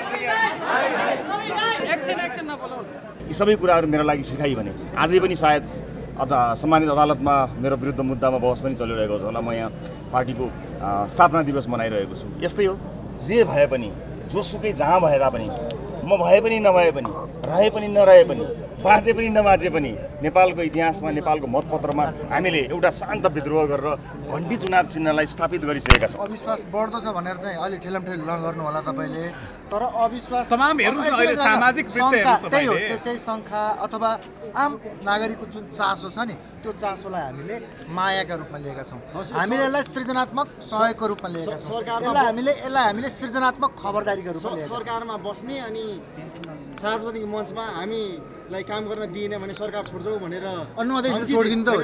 यी सबै कुराहरू मेरो लागि सिकाइ भने आजै पनि सायद सम्मानित अदालतमा मेरो विरुद्ध मुद्दामा बहस पनि चलिरहेको छ होला। म यहाँ पार्टीको स्थापना दिवस मनाइरहेको छु। यस्तै हो, जे भए पनि जोसुकै जहाँ भए तापनि म भए पनि नभए पनि रहे पनि नरहे पनि बाँचे पनि नबाँचे पनि नेपालको इतिहासमा नेपालको मतपत्रमा हामीले एउटा शान्त विद्रोह गरेर घण्टी चुनाव चिन्हलाई स्थापित गरिसकेका छौँ। अविश्वास बढ्दो छ भनेर चाहिँ अलि ठेलमठेल नगर्नु होला तपाईँले। तर अविश्वास तमाम हेर्नुस् अहिले सामाजिक वृत्त हेर्नुस् त्यही हो, तपाईले। त्यही शङ्का अथवा आम नागरिकको जुन चासो छ नि त्यो चासोलाई हामीले मायाका रूपमा लिएका छौँ। हामीले यसलाई सृजनात्मक सहयोगको रूपमा लिएका छौँ। यसलाई हामीले सृजनात्मक खबरदारीको रूपमा लिएका छौँ। सरकारमा बस्ने अनि सार्वजनिक मञ्चमा हामीलाई काम गर्न दिएन भने सरकार छोड्छौ भनेर अनुमोदन छोडिदिनु त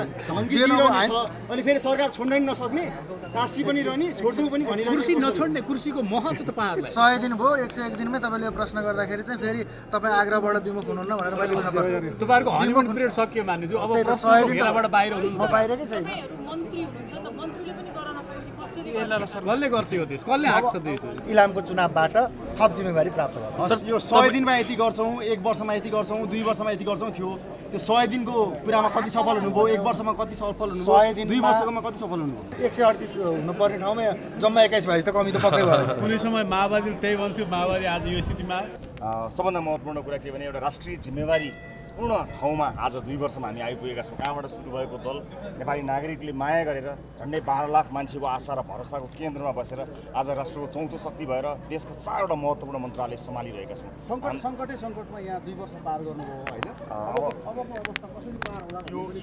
अनि फेरि सरकार छोड्न नि नसक्ने, तासी पनि रहने, छोड्छौ पनि भनिरहने। कुर्सी नछोड्ने कुर्सीको मोह छ तपाईहरुलाई। 100 दिन भयो, 101 दिनमै तपाईले यो प्रश्न गर्दाखेरि चाहिँ फेरि तपाई आग्राबाट विमुख हुनुहुन्न भनेर मैले बुझ्न पर्छ। तपाईहरुको हनीमुन पिरियड सकियो मान्नु अब 100 दिन घेराबाट बाहिर हुनुहुन्छ। म बाहिरकै छैन। मन्त्री हुनुहुन्छ त मन्त्रीले पनि गर्न नसकेपछि कसरी कसले गर्छ यो देश, कसले हाँक्छ देश? इलामको चुनावबाट थप जिम्मेवारी प्राप्त भयो। यो 100 दिनमा यति गर्छौँ, 1 वर्षमा यति गर्छौँ, 2 वर्षमा यति गर्छौँ थियो। त्यो 100 दिनको कुरामा कति सफल हुनुभयो, 1 वर्षमा कति सफल हुनुभयो, 2 वर्षमा कति सफल हुनुभयो? 138 हुनुपर्ने ठाउँमा जम्मा 21 भएपछि त कमी त पक्कै भयो। कुनै समय माओवादीले त्यही भन्थ्यो, माओवादी आज यो स्थितिमा। सबभन्दा महत्त्वपूर्ण कुरा के भने एउटा राष्ट्रिय जिम्मेवारी पूर्ण ठाउँमा आज 2 वर्षमा हामी आइपुगेका छौँ। कहाँबाट सुरु भएको दल नेपाली नागरिकले माया गरेर झन्डै 12 लाख मान्छेको आशा र भरोसाको केन्द्रमा बसेर आज राष्ट्रको चौथो शक्ति भएर देशका 4वटा महत्त्वपूर्ण मन्त्रालय सम्हालिरहेका छौँ। सङ्कटमा यहाँ 2 वर्ष पार गर्नुभयो होइन? अबको अवस्था कसरी पार होला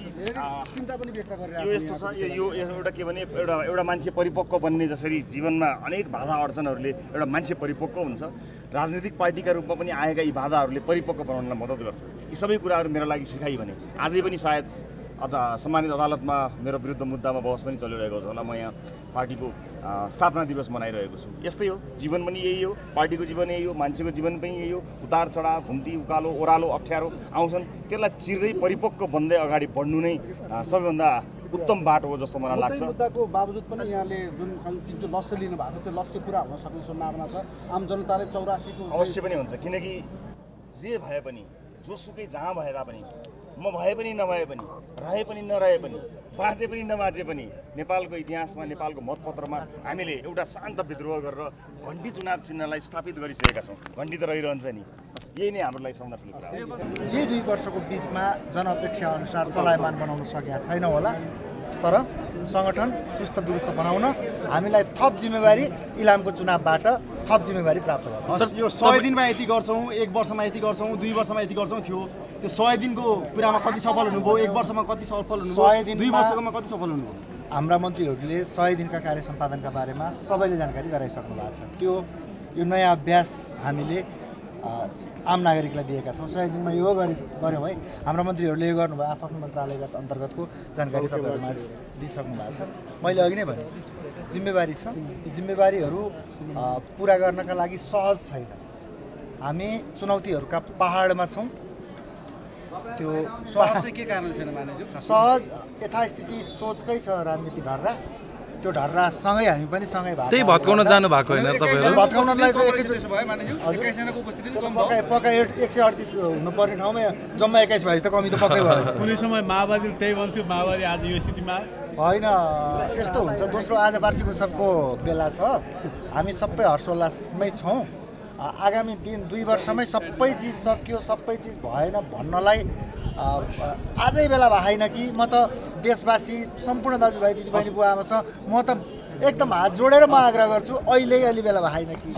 चिन्ता पनि व्यक्त गरेर यो यस्तो छ, यो एउटा के भने एउटा मान्छे परिपक्व बन्ने जसरी जीवनमा अनेक बाधा अडचनहरूले एउटा मान्छे परिपक्व हुन्छ, राजनीतिक पार्टीका रूपमा पनि आएका यी बाधाहरूले परिपक्व बनाउनलाई मद्दत गर्छ। यी सबै कुराहरू मेरो लागि सिकाइ भने आजै पनि सायद सम्मानित अदालतमा मेरो विरुद्ध मुद्दामा बहस पनि चलिरहेको छ होला। म यहाँ पार्टीको स्थापना दिवस मनाइरहेको छु। यस्तै हो, जीवन पनि यही हो, पार्टीको जीवन यही हो, मान्छेको जीवन पनि यही हो। उतार चढाव, घुम्ती उकालो ओह्रालो अप्ठ्यारो आउँछन्, त्यसलाई चिर्दै परिपक्व बन्दै अगाडि बढ्नु नै सबैभन्दा उत्तम बाटो हो जस्तो मलाई लाग्छ। मुद्दाको बावजुद पनि यहाँले जुन लक्ष्य लिनु भएको छ त्यो लक्ष्य पुरा हुन सक्ने सम्भावना छ। आम जनताले 84 को अवश्य पनि हुन्छ, किनकि जे भए पनि जोसुकै जहाँ भए तापनि म भए पनि नभए पनि रहे पनि नरहे पनि बाँचे पनि नबाँचे पनि नेपालको इतिहासमा नेपालको मतपत्रमा हामीले एउटा शान्त विद्रोह गरेर घण्टी चुनाव चिन्हलाई स्थापित गरिसकेका छौँ। घण्टी त रहिरहन्छ नि, यही नै हाम्रो लागि सबभन्दा ठुलो कुरा हो। यही 2 वर्षको बिचमा जनअपेक्षा अनुसार चलायमान बनाउन सकेका छैन होला, तर सङ्गठन चुस्त दुरुस्त बनाउन हामीलाई थप जिम्मेवारी इलामको चुनावबाट थप जिम्मेवारी प्राप्त भयो। यो 100 दिनमा यति गर्छौँ, 1 वर्षमा यति गर्छौँ, 2 वर्षमा यति गर्छौँ थियो। त्यो 100 दिनको कुरामा कति सफल हुनुभयो, 1 वर्षमा कति सफल हुनुभयो, 2 वर्षमा कति सफल हुनुभयो? हाम्रा मन्त्रीहरूले 100 दिनका कार्य सम्पादनका बारेमा सबैले जानकारी गराइसक्नु भएको छ। त्यो यो नयाँ अभ्यास हामीले आम नागरिकलाई दिएका छौँ। 100 दिनमा यो गऱ्यौँ है, हाम्रा मन्त्रीहरूले यो गर्नुभयो, आफ्नो मन्त्रालयगत अन्तर्गतको जानकारी तपाईँहरूमा दिइसक्नु भएको छ। मैले अघि नै भने जिम्मेवारी छ, यी जिम्मेवारीहरू पुरा गर्नका लागि सहज छैन। हामी चुनौतीहरूका पहाडमा छौँ। त्यो सहज के कारण छैन मानेजु? सहज यथास्थिति सोचकै छ राजनीति ढर्रा, त्यो ढर्रासँगै हामी पनि सँगै भएको। त्यही भत्काउन जानु भएको होइन तपाईहरु? भत्काउनलाई त एकैचोटि भयो मानेजु? 21 जनाको उपस्थिति नि कम पक्का 138 हुनुपर्ने ठाउँमा जम्मा 21 भएपछि त कमी त पक्कै भयो। कुनै समय माओवादीले त्यही भन्थ्यो, माओवादी आज यो स्थितिमा। होइन, यस्तो हुन्छ। दोस्रो, आज वार्षिक उत्सवको बेला छ, हामी सबै हर्षोल्लासमै छौँ। आगामी दिन 2 वर्षमै सबै चिज सकियो, सबै चिज भएन भन्नलाई आजै बेला भएन कि म त देशवासी सम्पूर्ण दाजुभाइ दिदीबहिनी बुवा आमासँग म त एकदम हात जोडेर म आग्रह गर्छु, अहिले बेला भएन कि।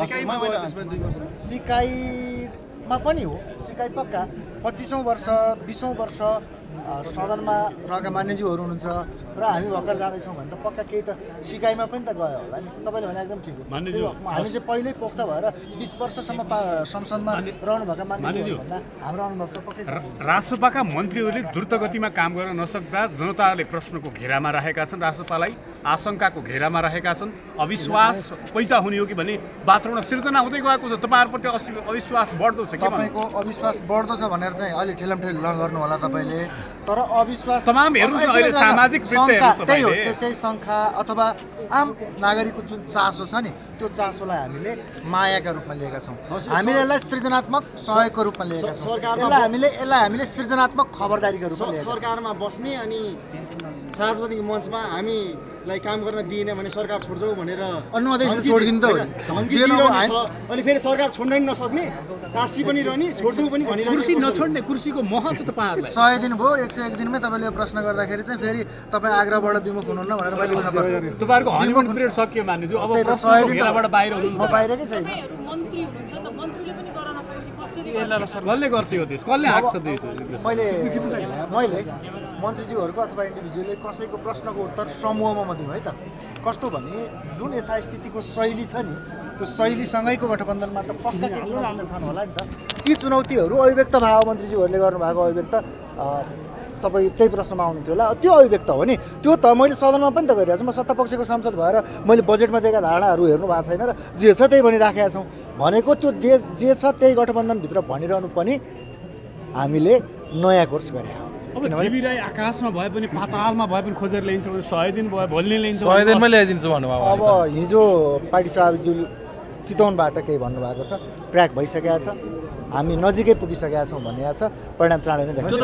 सिकाइमा पनि हो, सिकाइ पक्का 25औं वर्ष 20औं वर्ष सदनमा रहेका मान्यज्यूहरू हुनुहुन्छ र हामी भर्खर जाँदैछौँ भने त पक्का केही त सिकाइमा पनि त गयो होला नि। तपाईँले भने एकदम ठिक हो। हामी चाहिँ पहिल्यै पोख्त भएर 20 वर्षसम्म संसदमा रहनुभएका मान्यज्यूहरू भन्दा हाम्रो अनुभव त पक्कै। रासपाका मन्त्रीहरूले द्रुत गतिमा काम गर्न नसक्दा जनताले प्रश्नको घेरामा राखेका छन्, रासपालाई आशंकाको घेरामा राखेका छन्। अविश्वास पैदा हुने हो कि भने वातावरण सिर्जना हुँदै गएको छ, तपाईँहरूप्रति अविश्वास बढ्दो छ। तपाईँको अविश्वास बढ्दो छ भनेर चाहिँ अलि ठेलमठेल नगर्नु होला तपाईँले। तर अविश्वास तमाम हेर्नुस् अहिले सामाजिक वृत्त हेर्नुस् त्यही हो, तपाईले। त्यही शङ्का अथवा आम नागरिकको जुन चासो छ नि त्यो चासोलाई हामीले मायाका रूपमा लिएका छौँ। हामीले यसलाई सृजनात्मक सहयोगको रूपमा लिएका छौँ। यसलाई हामीले सृजनात्मक खबरदारीको रूपमा लिएका छौँ। सरकारमा बस्ने अनि सार्वजनिक मञ्चमा हामीलाई काम गर्न दिएन भने सरकार छोड्छौँ भनेर छोडिदिनु त अनि फेरि सरकार छोड्न नि नसक्ने, टाँसी पनि रहने, छोड्छौँ पनि भनिरहने। कुर्सी नछोड्ने कुर्सीको मोह छ तपाईँहरूलाई। 100 दिन भयो, 101 दिनमै तपाईँले यो प्रश्न गर्दाखेरि चाहिँ फेरि तपाईँ आग्राबाट विमुख हुनुहुन्न भनेर मैले बुझ्नुपर्छ। तपाईँहरूको हनिमुन पिरियड सकियो मान्छु। अब 100 दिन घेराबाट बाहिर हुनुहुन्छ। म बाहिरकै छैन। मन्त्री हुनुहुन्छ नि त, मन्त्रीले पनि गर्न नसकेपछि कसरी कसले गर्छ यो देश, कसले हाँक्छ देश? मैले मन्त्रीज्यूहरूको अथवा इन्डिभिजुअलले कसैको प्रश्नको उत्तर समूहमा म दिउँ है त। कस्तो भने जुन यथास्थितिको शैली छ नि, त्यो शैलीसँगैको गठबन्धनमा त पक्का केही चुनौती त छन् होला नि त। ती चुनौतीहरू अभिव्यक्त भयो, मन्त्रीज्यूहरूले गर्नुभएको अभिव्यक्त तपाईँ त्यही प्रश्नमा आउनुहुन्थ्यो होला। त्यो अभिव्यक्त हो नि, त्यो त मैले सदनमा पनि त गरिरहेको छु। म सत्तापक्षको सांसद भएर मैले बजेटमा दिएका धारणाहरू हेर्नु भएको छैन र जे छ त्यही भनिराखेका छौँ। भनेको त्यो जे छ त्यही गठबन्धनभित्र भनिरहनु पनि हामीले नयाँ कोर्स गरे। अब जीवी राई आकाशमा भए पनि पातालमा भए पनि खोजेर ल्याइन्छ भने 100 दिन भयो, भोलि ल्याइन्छ 100 दिनमै ल्याइदिन्छु भन्नुभयो। अब हिजो पार्टी साहबज्यू चितवनबाट केही भन्नुभएको छ, ट्र्याक भइसकेको छ, हामी नजिकै पुगिसकेका छौँ भनिएको छ। परिणाम चाँडै नै देख्छ।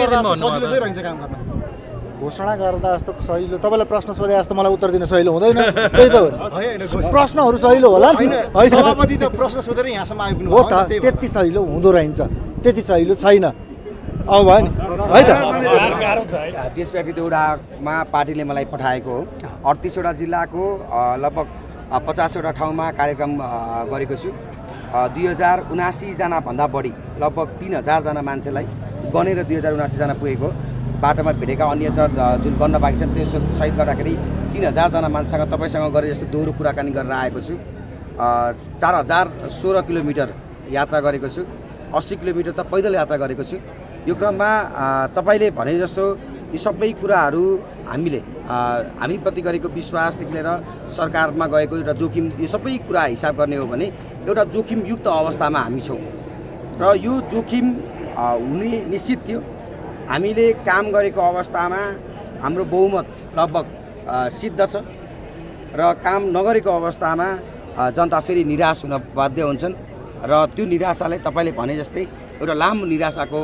घोषणा गर्दा जस्तो सहिलो, तपाईँलाई प्रश्न सोधे जस्तो मलाई उत्तर दिन सहिलो हुँदैन। त्यही त हो, प्रश्नहरू सहिलो होला नि, सभापति त प्रश्न सोधेर यहाँसम्म आइपुग्नु हो त। त्यति सहिलो हुँदो रहेछ, त्यति सहिलो छैन। अब भयो नि है त। देशव्यापी दौडामा पार्टीले मलाई पठाएको हो। 38 वटा जिल्लाको लगभग 50 वटा ठाउँमा कार्यक्रम गरेको छु। 2079 जना भन्दा बढी, लगभग 3000 जना मान्छेलाई गनेर 2079 जना पुगेको। बाटोमा भेटेका अन्य जुन बन्न बाँकी छन् त्यो सहित गर्दाखेरि 3000 जना मान्छेसँग तपाईँसँग गरे जस्तो दोहोरो कुराकानी गरेर आएको छु। 4016 किलोमिटर यात्रा गरेको छु। 80 किलोमिटर त पैदल यात्रा गरेको छु। यो क्रममा तपाईँले भने जस्तो यी सबै कुराहरू हामीप्रति गरेको विश्वासदेखि लिएर सरकारमा गएको एउटा जोखिम, यो सबै कुरा हिसाब गर्ने हो भने एउटा जोखिमयुक्त अवस्थामा हामी छौँ र यो जोखिम हुने निश्चित थियो। हामीले काम गरेको अवस्थामा हाम्रो बहुमत लगभग सिद्ध छ र काम नगरेको अवस्थामा जनता फेरि निराश हुन बाध्य हुन्छन् र त्यो निराशालाई तपाईँले भने जस्तै एउटा लामो निराशाको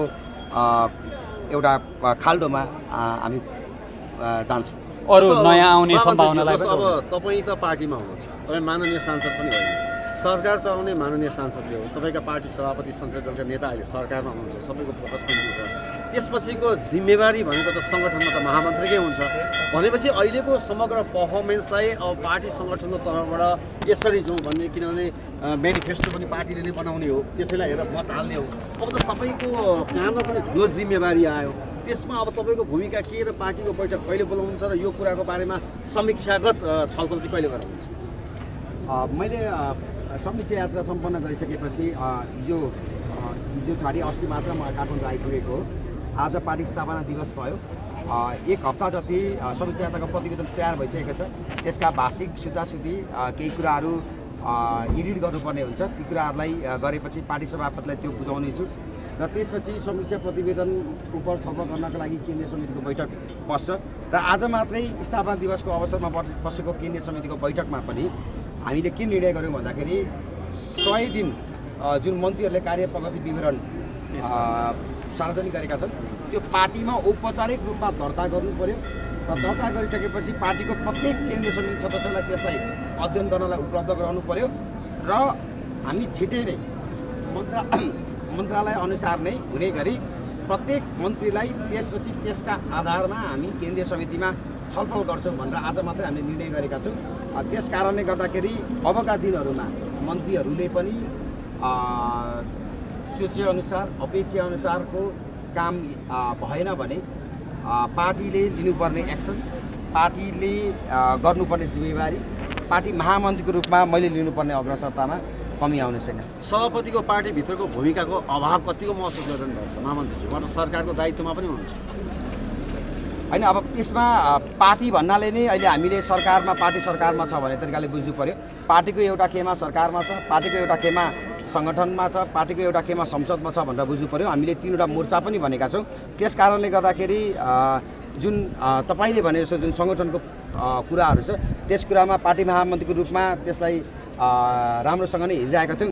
एउटा खाल्डोमा हामी जान्छौँ। अरू नयाँ आउने सम्भावनालाई अब तपाईँ त पार्टीमा हुनुहुन्छ, तपाईँ माननीय सांसद पनि होइन, सरकार चलाउने माननीय सांसदले हो, तपाईँका पार्टी सभापति संसदीय दलका नेता अहिले सरकारमा हुनुहुन्छ, सबैको फोकस पनि छ। त्यसपछिको जिम्मेवारी भनेको त सङ्गठनमा त महामन्त्रीकै हुन्छ भनेपछि अहिलेको समग्र पर्फर्मेन्सलाई अब पार्टी सङ्गठनको तर्फबाट यसरी जाउँ भन्ने, किनभने मेनिफेस्टो पनि पार्टीले नै बनाउने हो, त्यसैलाई हेरेर मत हाल्ने हो। अब त तपाईँको काममा पनि ठुलो जिम्मेवारी आयो, त्यसमा अब तपाईँको भूमिका के र पार्टीको बैठक कहिले बोलाउनुहुन्छ र यो कुराको बारेमा समीक्षागत छलफल चाहिँ कहिले गराउनुहुन्छ? मैले समीक्षा यात्रा सम्पन्न गरिसकेपछि हिजो छाडी अस्ति मात्र म काठमाडौँ आइपुगेको हो। आज पार्टी स्थापना दिवस भयो। 1 हप्ता जति समीक्षा यात्राको प्रतिवेदन तयार भइसकेको छ। त्यसका भाषिक सुधासुधी केही कुराहरू एडिट गर्नुपर्ने हुन्छ, ती कुराहरूलाई गरेपछि पार्टी सभापतिलाई त्यो बुझाउने छु र त्यसपछि समीक्षा प्रतिवेदन उप छलफल गर्नका लागि केन्द्रीय समितिको बैठक बस्छ र आज मात्रै स्थापना दिवसको अवसरमा बसेको केन्द्रीय समितिको बैठकमा पनि हामीले के निर्णय गर्यौँ भन्दाखेरि 100 दिन जुन मन्त्रीहरूले कार्य प्रगति विवरण सार्वजनिक गरेका छन् त्यो पार्टीमा औपचारिक रूपमा दर्ता गर्नु पर्यो र दर्ता गरिसकेपछि पार्टीको प्रत्येक केन्द्रीय समिति सदस्यलाई त्यसलाई अध्ययन गर्नलाई उपलब्ध गराउनु पर्यो र हामी छिटै नै मन्त्रालय अनुसार नै हुने गरी प्रत्येक मन्त्रीलाई त्यसपछि त्यसका आधारमा हामी केन्द्रीय समितिमा छलफल गर्छौँ भनेर आज मात्रै हामीले निर्णय गरेका छौँ। त्यस कारणले गर्दाखेरि अबका दिनहरूमा मन्त्रीहरूले पनि सोचेअनुसार अपेक्षाअनुसारको काम भएन भने पार्टीले लिनुपर्ने एक्सन, पार्टीले गर्नुपर्ने जिम्मेवारी, पार्टी महामन्त्रीको रूपमा मैले लिनुपर्ने अग्रसरतामा कमी आउने छैन। सभापतिको पार्टीभित्रको भूमिकाको अभाव कतिको महसुस गरिरहनु भएको छ महामन्त्रीजी? उहाँ त सरकारको दायित्वमा पनि हुनुहुन्छ होइन। अब त्यसमा पार्टी भन्नाले नै अहिले हामीले सरकारमा पार्टी सरकारमा छ भन्ने तरिकाले बुझ्नु पर्यो। पार्टीको एउटा खेमा सरकारमा छ, पार्टीको एउटा खेमा सङ्गठनमा छ, पार्टीको एउटा खेमा संसदमा छ भनेर बुझ्नु पर्यो। हामीले 3वटा मोर्चा पनि भनेका छौँ। त्यस कारणले गर्दाखेरि जुन तपाईँले भने जस्तो जुन सङ्गठनको कुराहरू छ त्यस कुरामा पार्टी महामन्त्रीको रूपमा त्यसलाई राम्रोसँग नै हिँडिरहेका थियौँ।